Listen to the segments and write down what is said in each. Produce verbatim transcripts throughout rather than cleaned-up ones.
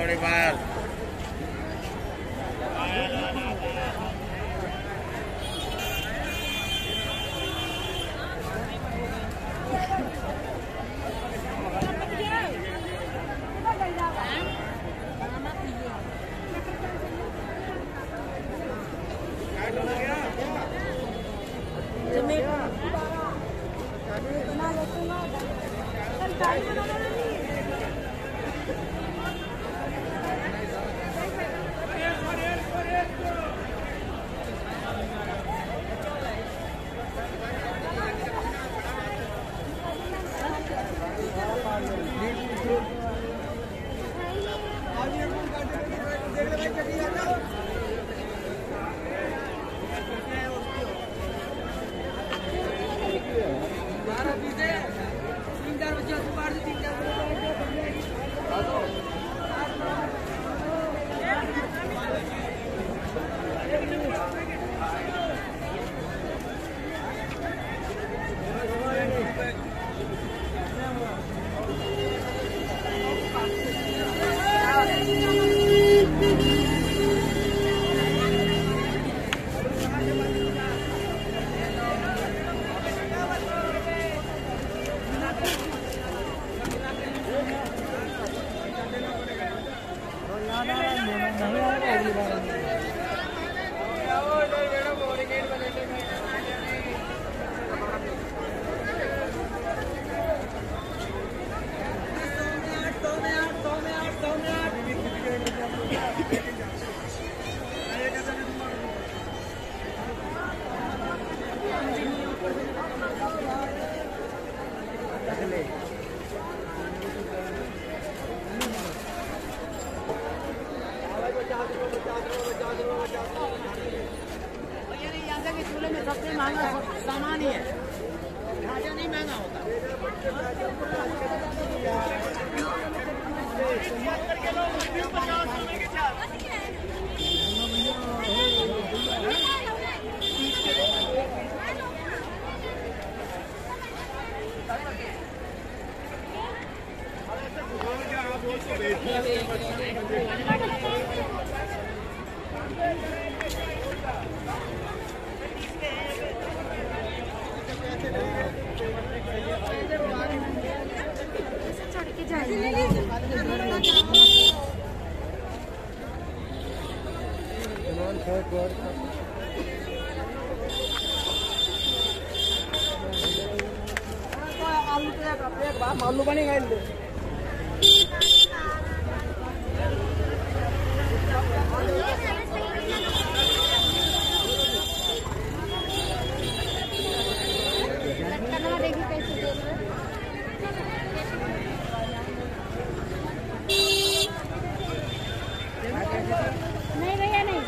थोड़ी बार सबसे महंगा सामान ही है, खाजा नहीं महंगा होता। आलू बनेगा नहीं भैया नहीं।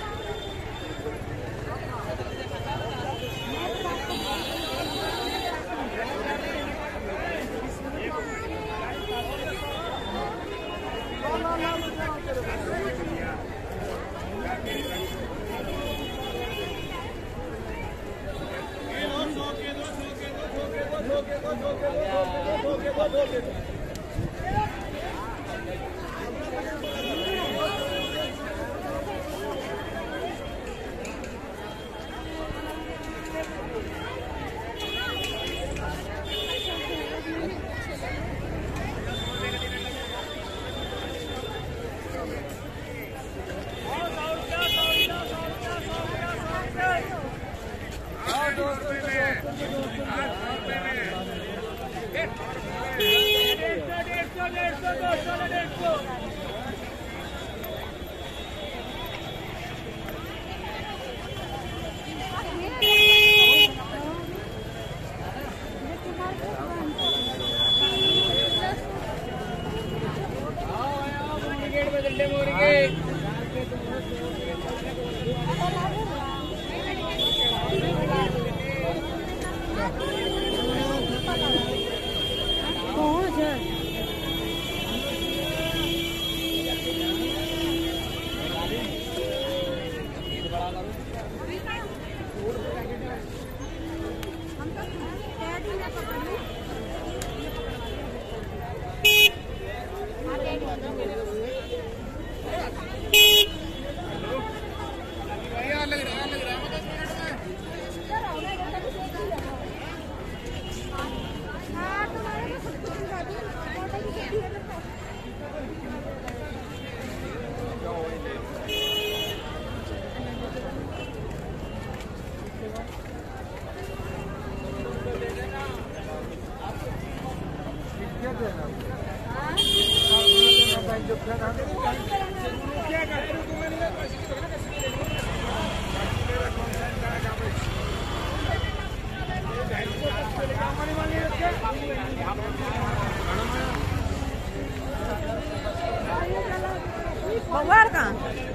बाजार का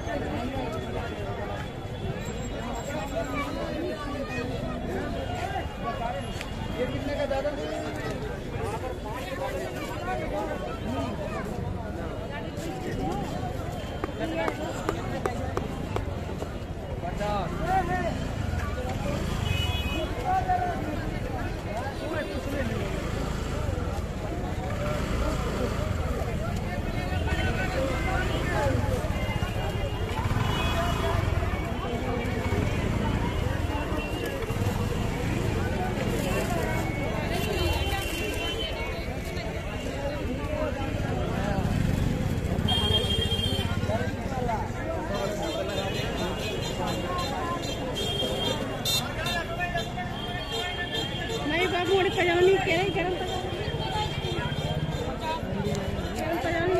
ये कितने का दादा? मोड़ी पजानी कह रहे गरम पजानी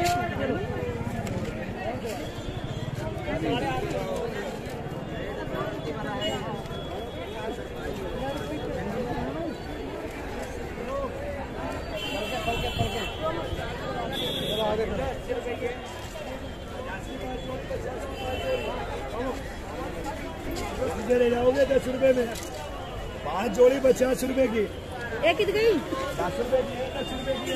ले जाओगे दस रुपए में पाँच जोड़ी पचास रुपए की एक कित गई दस रुपए की दस रुपए की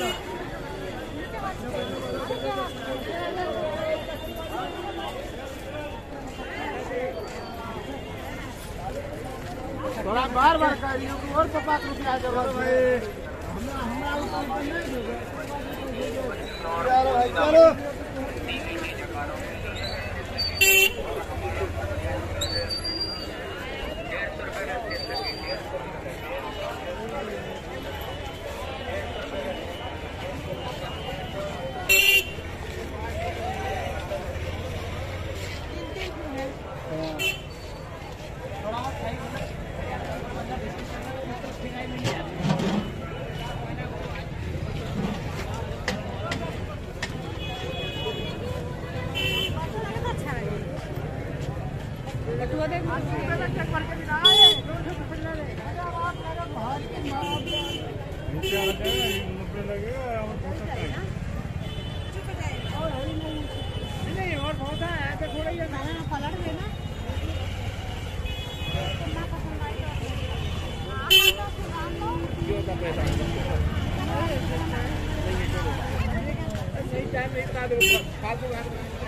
थोड़ा बार बार कर रही हूँ और पचास रुपया दे भाई चलो नहीं और बहुत है तो थोड़ा ही पलट देना सही टाइम नहीं बता दो फालतू बात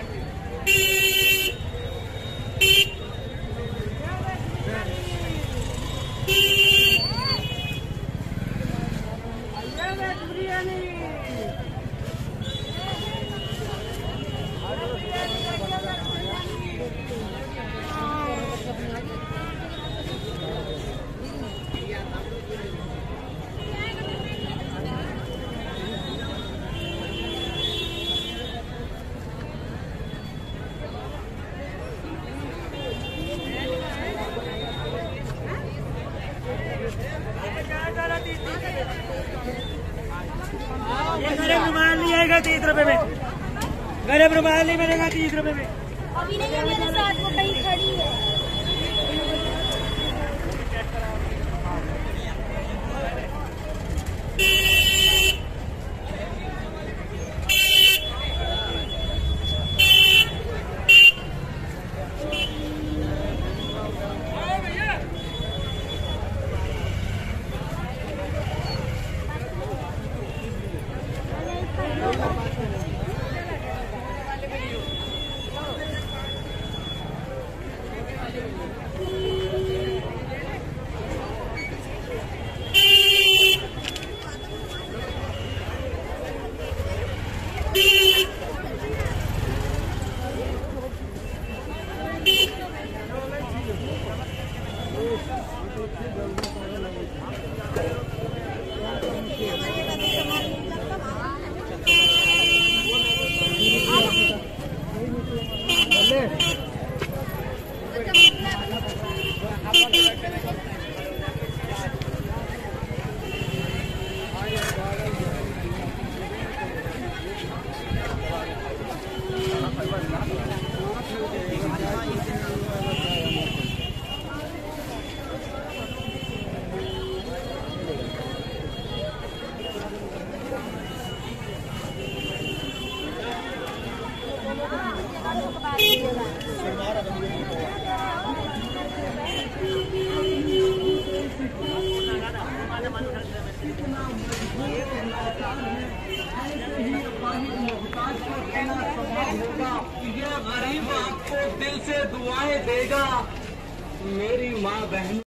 गरम रुमाल नहीं आएगा तीस रुपए में गरम रुमाल नहीं मिलेगा तीस रुपए में अभी नहीं है मेरे साथ वो कहीं खड़ी है कितना मजबूत लाचार है, ऐसे ही अपाहिज मोहताज को देना स्वभाव होगा। ये गरीब आपको दिल से दुआएं देगा, मेरी माँ बहन